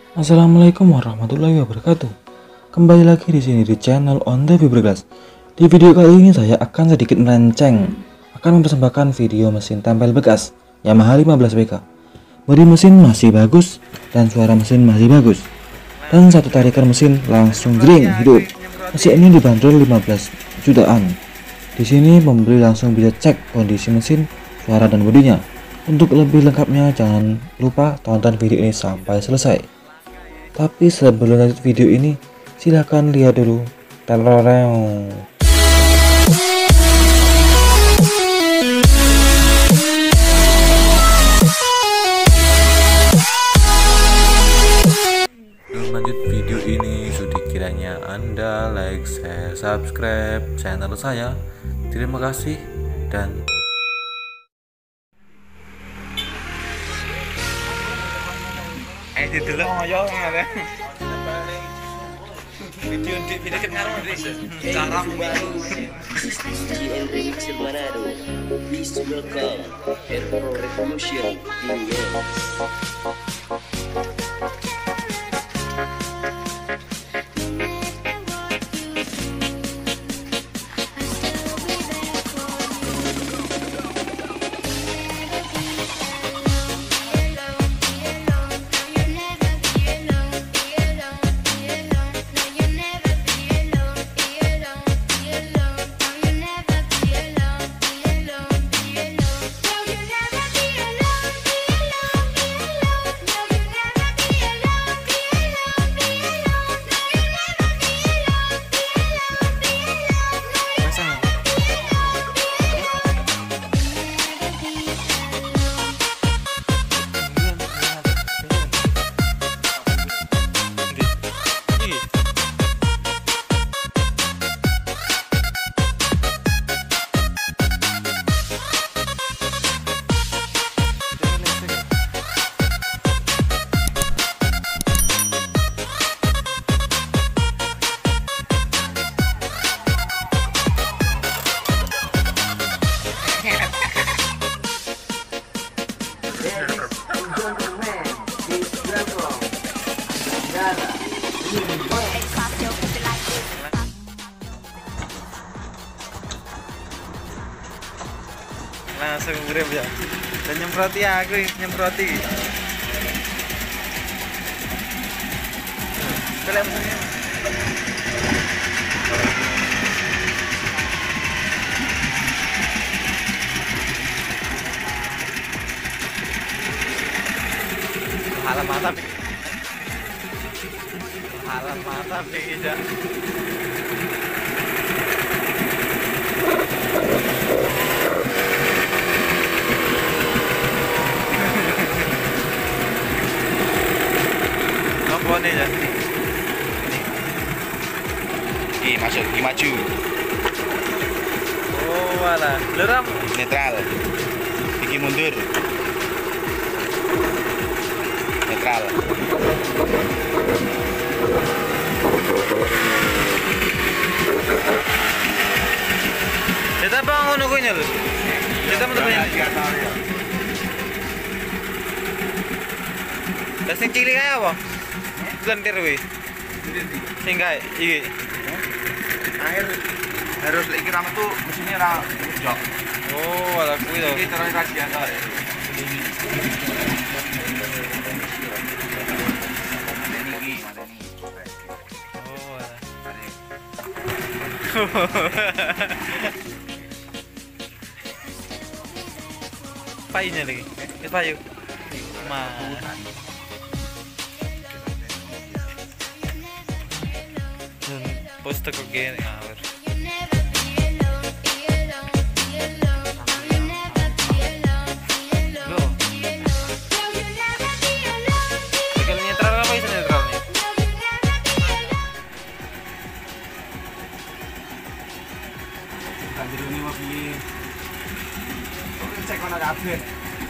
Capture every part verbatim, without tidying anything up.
Assalamualaikum warahmatullahi wabarakatuh. Kembali lagi di sini di channel On The Fiberglass. Di video kali ini saya akan sedikit melenceng, akan mempersembahkan video mesin tempel bekas Yamaha lima belas W K. Bodi mesin masih bagus dan suara mesin masih bagus. Dan satu tarikan mesin langsung jering hidup. Mesin ini dibanderol lima belas jutaan. Di sini pembeli langsung bisa cek kondisi mesin, suara dan bodinya. Untuk lebih lengkapnya jangan lupa tonton video ini sampai selesai. Tapi sebelum lanjut video ini, silahkan lihat dulu teloreng. Sebelum lanjut video ini, sudi kiranya Anda like, share, subscribe channel saya. Terima kasih dan Eh di dulu ngoyo ngene. Video di video ket ngaruh di carang G N Remixer Manado. Please welcome Airpro Revolution in your langsung grip ya. Dan nyemproti aku nyemproti. Kelem halam mantap. Halam mantap tidak. Nih ya. Ih, masuk, ih maju. Oh, walah. Leram Netral. Iki mundur. Netral. kita bang ngono kuwi lho. Kita temen. Lah sing cilik kae apa? Lentir kuwi. Sing kae iki. Akhir harus iki rame tuh mesinnya ra jok. Oh, ala kuwi lho. Iki terus radiator ya. Oh, ala. Payunya lagi. Itu payu. Mas. Poster kok gini ngawur. Loh. Kalau netral apa itu netralnya? Banjir ini mau piye? Cek kono kabeh.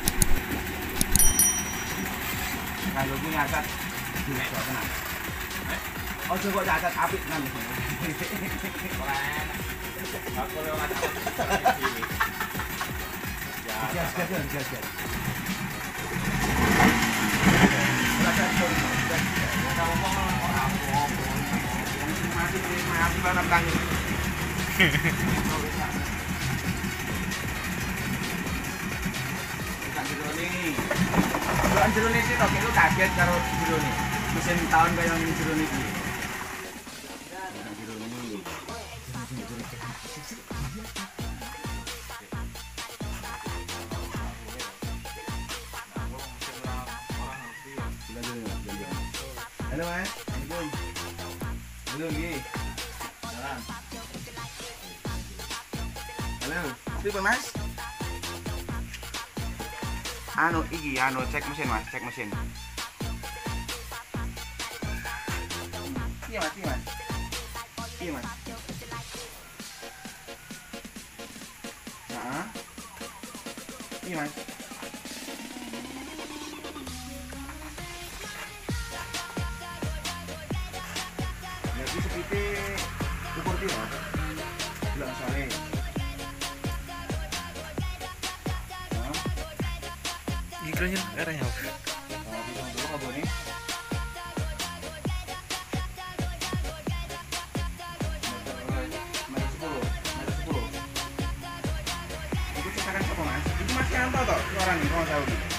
Kalau ku nyacat bisa tenang. Ojo kok nyacat apik nang. Aku lewat sini. Ya, gas gas gas gas. Maaf banget tangi. Tak jero nih. Bukan jero nih sih, tapi itu kaget karo jero nih. Mesin tahun kayak yang jero nih. Jero nih. Halo Mas, Assalamualaikum. Halo Gi. Salam. Halo, pripun Mas? Anu iki anu cek mesin Mas, cek mesin. Iya Mas, iya Mas. Iya Mas. Heeh. Iya Mas. Jadi seperti ukur piro? Bilang sore. Mikronya arahnya apa? Oh, bisa dulu apa nih? Meter sepuluh, meter sepuluh. Itu cetakan apa Mas? Itu Mas Yanto toh? Orang nih, orang tahu nih.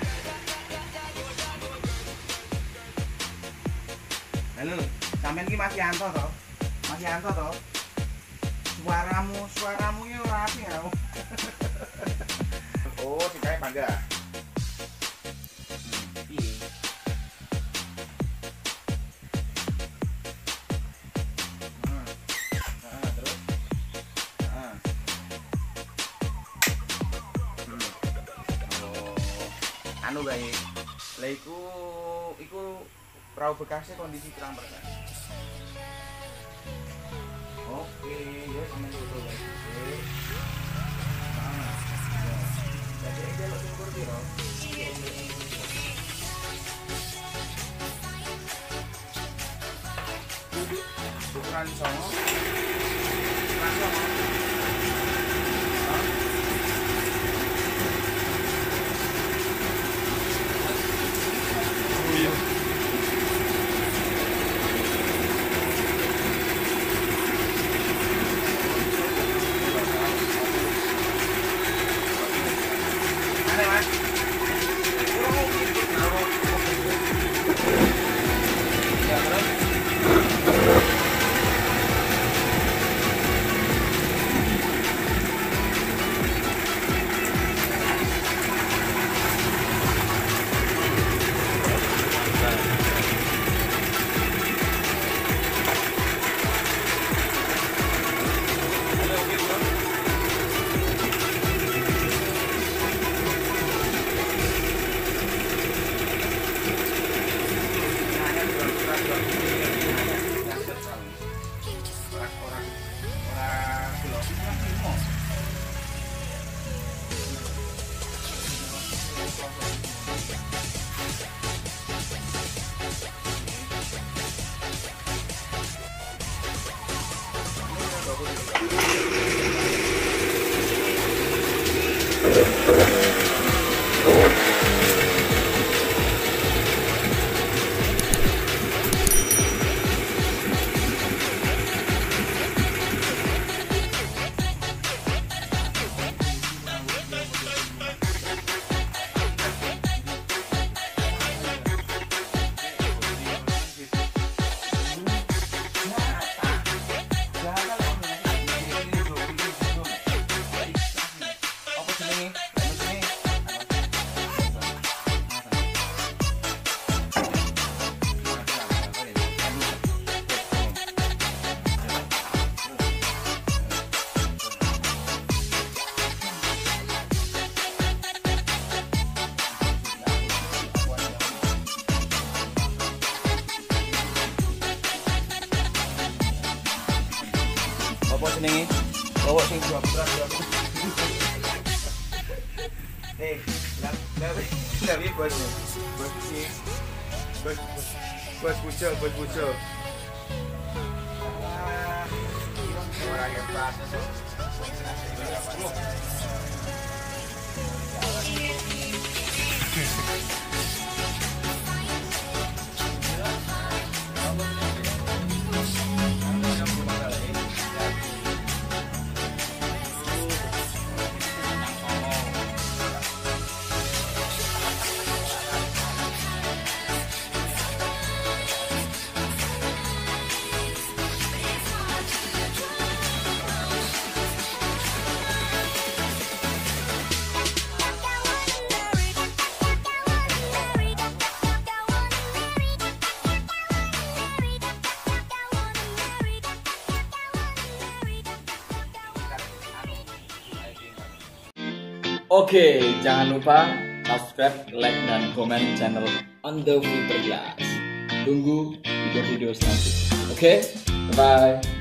Halo, sampean ki Mas Yanto toh? Mas Yanto toh? Suaramu, suaramu ya rapi ya. Oh, si kayak pangga. Anu gawe. Lah iku iku perahu bekasnya kondisi kurang persen. Oke, ya sampe dulu guys. Oke. Nah. Jadi dia lo ukur piro? Ukuran songo. Ukuran songo. Apa jenenge? Bawa sing dua putra dua putra. Eh, lah lah lah iki bos. Bos iki. Bos bos pucuk, bos pucuk. Ah, ora yang pas. Oke, jangan lupa subscribe, like, dan komen channel On The Fiberglass. Tunggu video-video selanjutnya. Oke, bye-bye.